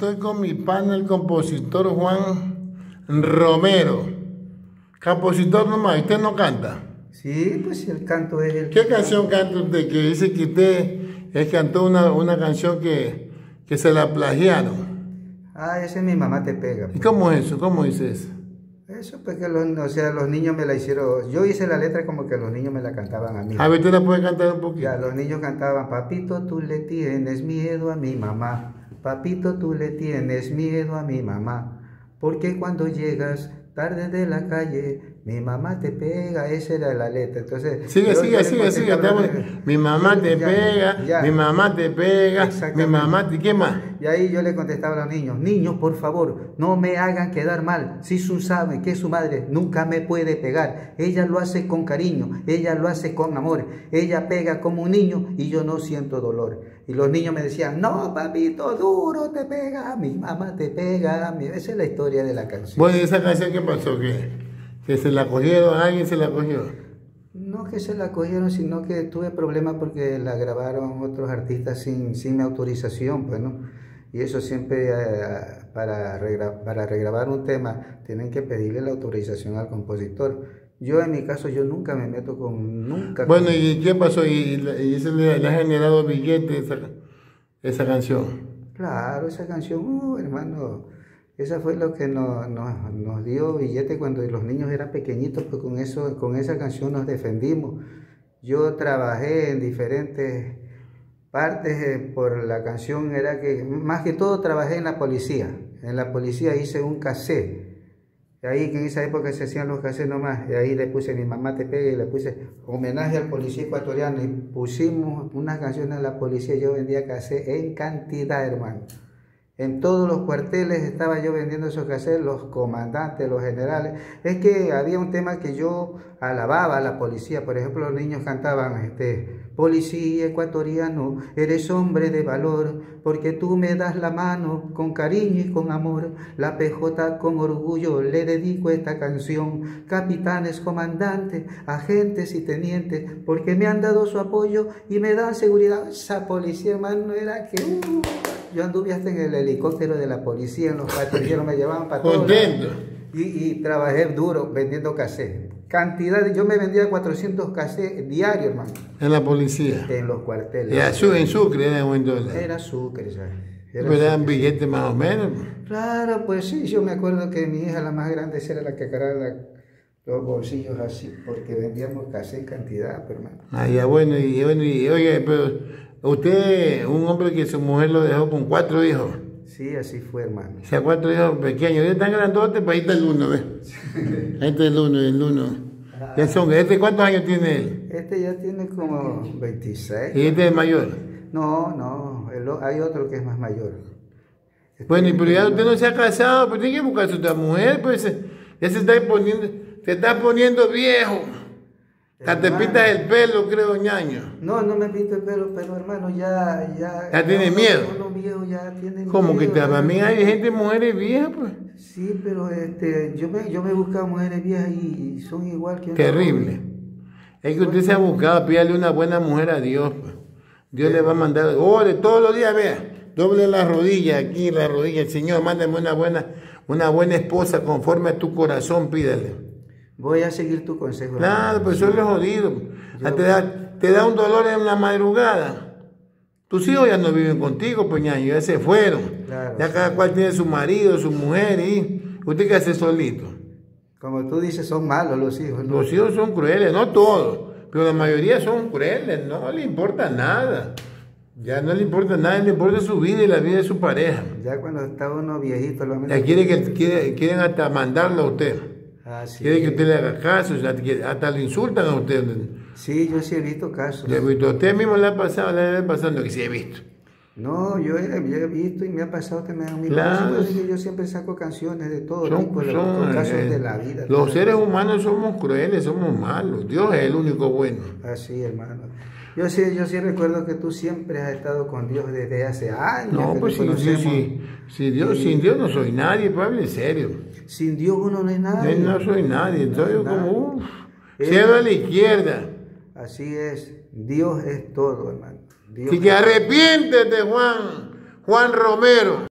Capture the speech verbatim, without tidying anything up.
Estoy con mi pana, el compositor Juan Romero. Compositor nomás, ¿usted no canta? Sí, pues el canto es el... ¿Qué canción canta usted? Que dice que usted es, cantó una, una canción que, que se la plagiaron. Ah, ese es Mi Mamá Te Pega. ¿Y cómo es eso? ¿Cómo dice eso? Eso pues que los, o sea, los niños me la hicieron... Yo hice la letra como que los niños me la cantaban a mí. A ver, ¿usted la puede cantar un poquito? Ya, los niños cantaban: papito, tú le tienes miedo a mi mamá. Papito, tú le tienes miedo a mi mamá. Porque cuando llegas tarde de la calle, mi mamá te pega. Esa era la letra. Entonces, sigue, yo, sigue, yo sigue, sigue. Estamos... Mi mamá te ya, pega, ya. Mi mamá te pega, mi mamá te... ¿Qué más? Y ahí yo le contestaba a los niños: niños, por favor, no me hagan quedar mal. Si su saben que su madre nunca me puede pegar. Ella lo hace con cariño, ella lo hace con amor. Ella pega como un niño y yo no siento dolor. Y los niños me decían: no, papito, duro te pega, mi mamá te pega. Esa es la historia de la canción. Bueno, ¿y esa canción qué pasó? ¿Qué? ¿Que se la cogieron? ¿Alguien se la cogió? No que se la cogieron, sino que tuve problemas porque la grabaron otros artistas sin, sin mi autorización, pues, ¿no? Y eso siempre, eh, para, regra para regrabar un tema, tienen que pedirle la autorización al compositor. Yo, en mi caso, yo nunca me meto con... nunca. Bueno, con... ¿y qué pasó? ¿Y, y eso le, le ha generado billetes esa, esa canción? Claro, esa canción, uh, hermano... Esa fue lo que nos, nos, nos dio billete cuando los niños eran pequeñitos, pues con, eso, con esa canción nos defendimos. Yo trabajé en diferentes partes eh, por la canción, era que más que todo trabajé en la policía. En la policía hice un cassette. Ahí que en esa época se hacían los cassettes nomás, y ahí le puse Mi Mamá Te Pega y le puse homenaje al policía ecuatoriano y pusimos unas canciones a la policía. Yo vendía cassette en cantidad, hermano. En todos los cuarteles estaba yo vendiendo esos cassettes, los comandantes, los generales. Es que había un tema que yo alababa a la policía. Por ejemplo, los niños cantaban, este, policía ecuatoriano, eres hombre de valor, porque tú me das la mano con cariño y con amor. La P J con orgullo le dedico esta canción. Capitanes, comandantes, agentes y tenientes, porque me han dado su apoyo y me dan seguridad. Esa policía, hermano, era que... Uh, yo anduve hasta en el helicóptero de la policía, en los patrulleros me llevaban para todos lados. Y, y trabajé duro vendiendo cassettes. Cantidad, de, yo me vendía cuatrocientos cassettes diarios, hermano. ¿En la policía? En los cuarteles. ¿Y su, en Sucre era buen dólar? Era Sucre, ¿sabes? Era Pero eran billetes más o menos. Claro, pues sí, yo me acuerdo que mi hija, la más grande, era la que cargaba la, los bolsillos así, porque vendíamos cassettes en cantidad, pero hermano. Ah, ya, bueno, y, bueno, y oye, pero... Usted, un hombre que su mujer lo dejó con cuatro hijos. Sí, así fue, hermano. O sea, cuatro hijos pequeños. Ellos están grandotes, pues ahí está el uno, ¿ves? Ahí está el uno, el uno. Ah. Son, ¿este cuántos años tiene él? Este ya tiene como veintiséis. ¿Y este es mayor? No, no, el, hay otro que es más mayor. Este bueno, y pero ya usted no se ha casado, pues tiene que buscarse otra mujer, pues ya se está poniendo, se está poniendo viejo. Hasta te pintas el pelo, creo, ñaño. No, no me pinto el pelo, pero hermano, ya... ¿Ya, ¿Ya tiene uno, miedo? Uno viejo ya tiene ¿Cómo miedo, que también hay gente, mujeres viejas, pues? Sí, pero este, yo me, yo me he buscado mujeres viejas y son igual que... Terrible. Es que usted se ha buscado, pídale una buena mujer a Dios, pues. Dios sí. Le va a mandar... Ore todos los días, vea. Doble la rodilla, aquí la rodilla. El Señor, mándame una buena, una buena esposa conforme a tu corazón, pídale. Voy a seguir tu consejo. Claro, pues eso es jodido. Yo... Te, da, te da un dolor en la madrugada. Tus hijos ya no viven contigo, pues ñaño, ya se fueron. Claro, ya cada sí. cual tiene su marido, su mujer y usted qué hace solito. Como tú dices, son malos los hijos, ¿no? Los hijos son crueles, no todos, pero la mayoría son crueles, no le importa nada. Ya no le importa nada, le importa su vida y la vida de su pareja. Ya cuando está uno viejito, lo ya quiere que, quiere, quieren hasta mandarlo a usted. Ah, sí. Quiere que usted le haga caso, hasta le insultan a usted. Sí, yo sí he visto casos. Le he visto. Usted mismo le ha pasado, le ha pasado, que sí he visto. No, yo he, yo he visto y me ha pasado también a mí. Claro. Que yo siempre saco canciones de todo son, tipo, son, los casos eh, de la vida. Los seres humanos somos crueles, somos malos. Dios es el único bueno. Así, hermano. Yo sí, yo sí recuerdo que tú siempre has estado con Dios desde hace años. No, pues sí, sí, sí. Si Dios, y, sin Dios no soy nadie, pues hable en serio. Sin Dios uno no es nadie. No, no soy nadie, entonces yo como, uff, cielo a la izquierda. Así es, Dios es todo, hermano. Dios Así que arrepiéntete, Juan, Juan Romero.